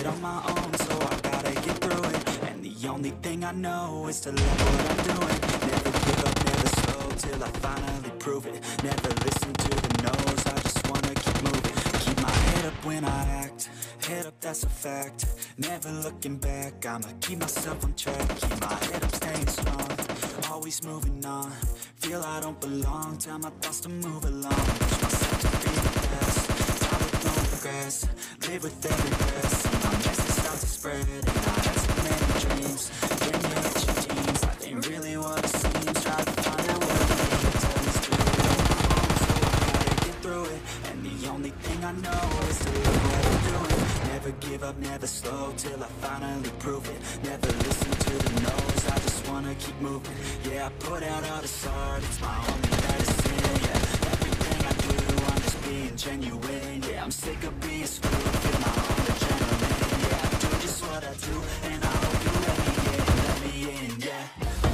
it on my own, so I gotta get through it. And the only thing I know is to love what I'm doing. Never give up, never slow, till I finally prove it. Never listen to the no's, I just wanna keep moving. Keep my head up when I act, head up, that's a fact. Never looking back, I'ma keep myself on track. Keep my head up, staying strong, always moving on. Feel I don't belong, tell my thoughts to move along. Push myself to be the best, top with no regrets. Live with every breath, see my message start to spread. And I had so many dreams, then you hit your teens. Life ain't really what it seems, try to find out what it means. Always do it on my own, so I gotta get through it. And the only thing I know is to love what I'm doing. Never give up, never slow, till I finally prove it. Never listen to the no's, I just wanna keep moving. Yeah, I put out all this art, it's my only medicine. Yeah, everything I do, I'm just being genuine. Yeah, I'm sick of being screwed, feel my own adrenaline. Yeah, I do just what I do, and I hope you let me in, yeah.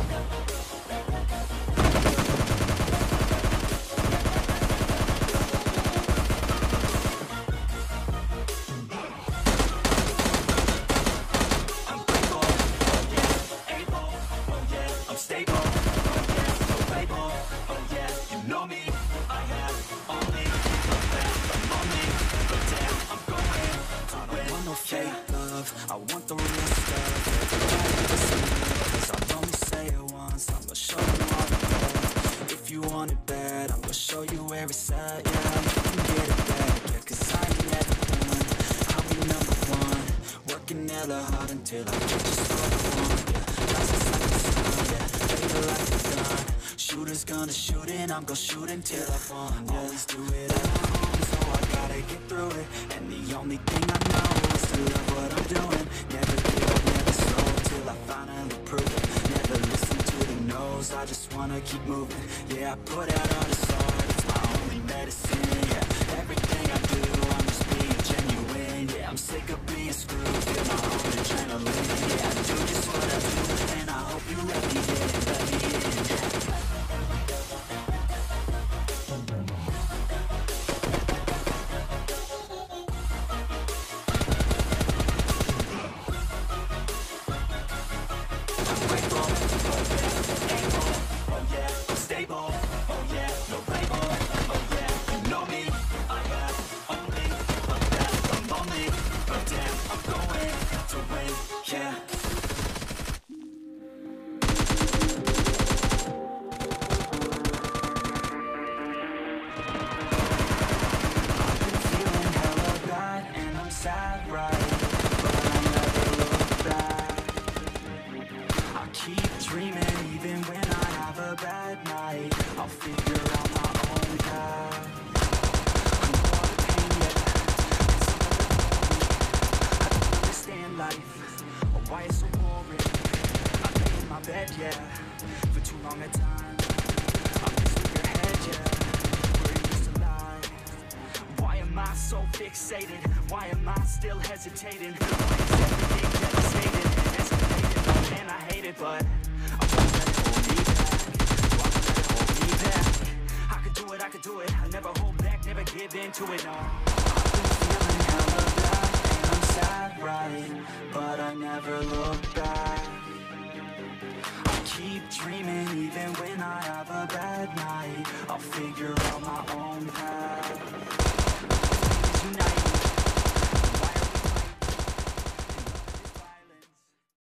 I want the real stuff. Cause I'll only say it once, I'ma show you all the love. If you want it bad, I'ma show you where it's at. Yeah, you can get it back, yeah, cause I ain't never done. I'll be number one, working hella hard until I get just what I want. Yeah, rises like the sun, yeah, later like the dawn. Shooters gonna shoot and I'm gonna shoot until I fall. Always do it at home, so I gotta get through it. And the only thing I know is to love what I'm doing. Never give up, never slow, till I finally prove it. Never listen to the no's, I just wanna keep moving. Yeah, I put out all this art, it's my only medicine. Yeah, everything I do, I'm just being genuine. Yeah, I'm sick of being screwed, feel my own adrenaline. Yeah, I do just what I do, and I hope you let me in, yeah. Why am I still hesitating? Why is everything devastated? Escalated, and I hate it, but I won't let it hold me back. Why won't let it hold me back? I could do it, I never hold back, never give in to it, no. I've been feeling hella bad, and I'm sad, right? But I never look back. I keep dreaming even when I have a bad night. I'll figure out my own path.